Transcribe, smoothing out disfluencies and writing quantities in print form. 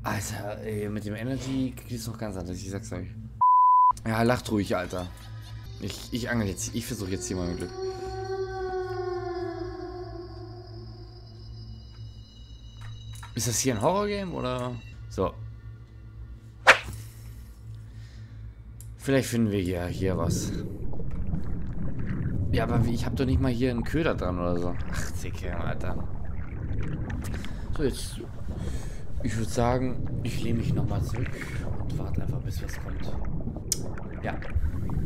Alter, ey, mit dem Energy geht es noch ganz anders, ich sag's euch. Ja, lacht ruhig, Alter. Ich angel jetzt, ich versuche jetzt hier mal mein Glück. Ist das hier ein Horrorgame oder? So. Vielleicht finden wir hier was. Ja, aber ich habe doch nicht mal hier einen Köder dran oder so. Ach, Zicke, Alter. So, jetzt. Ich würde sagen, ich lehne mich nochmal zurück und warte einfach, bis was kommt. Ja.